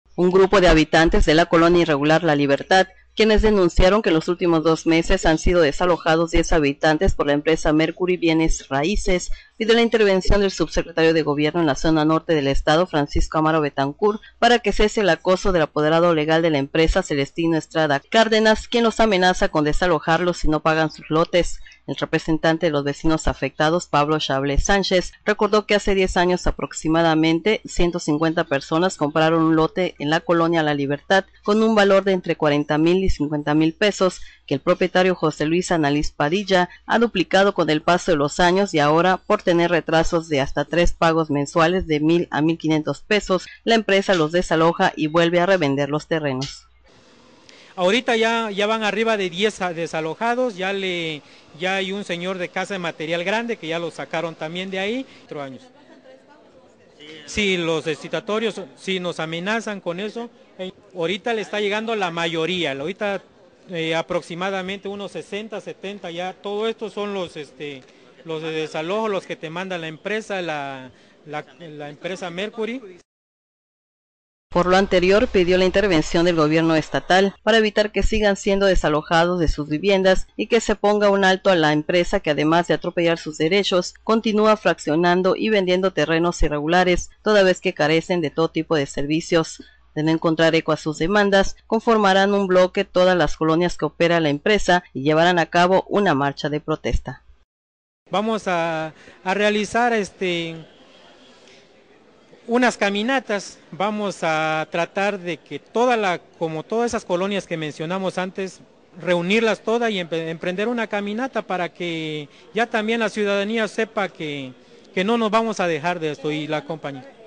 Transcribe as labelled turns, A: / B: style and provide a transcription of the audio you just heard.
A: Un grupo de habitantes de la colonia irregular La Libertad, quienes denunciaron que en los últimos 2 meses han sido desalojados 10 habitantes por la empresa Mercury Bienes Raíces, pidió la intervención del subsecretario de Gobierno en la zona norte del estado, Francisco Amaro Betancourt, para que cese el acoso del apoderado legal de la empresa, Celestino Estrada Cárdenas, quien los amenaza con desalojarlos si no pagan sus lotes. El representante de los vecinos afectados, Pablo Chablé Sánchez, recordó que hace 10 años aproximadamente 150 personas compraron un lote en la colonia La Libertad con un valor de entre 40,000 y 50,000 pesos, que el propietario José Luis Analiz Padilla ha duplicado con el paso de los años, y ahora, por tener retrasos de hasta 3 pagos mensuales de 1,000 a 1,500 pesos, la empresa los desaloja y vuelve a revender los terrenos.
B: Ahorita ya van arriba de 10 desalojados, ya hay un señor de Casa de Material Grande que ya lo sacaron también de ahí. 4 años. Sí, los excitatorios, sí nos amenazan con eso. Ahorita le está llegando la mayoría, ahorita aproximadamente unos 60, 70 ya. Todo esto son los de desalojo, los que te manda la empresa, la empresa Mercury.
A: Por lo anterior, pidió la intervención del gobierno estatal para evitar que sigan siendo desalojados de sus viviendas y que se ponga un alto a la empresa, que además de atropellar sus derechos, continúa fraccionando y vendiendo terrenos irregulares, toda vez que carecen de todo tipo de servicios. De no encontrar eco a sus demandas, conformarán un bloque todas las colonias que opera la empresa y llevarán a cabo una marcha de protesta.
B: Vamos a realizar unas caminatas, vamos a tratar de que como todas esas colonias que mencionamos antes, reunirlas todas y emprender una caminata para que ya también la ciudadanía sepa que no nos vamos a dejar de esto, y la compañía.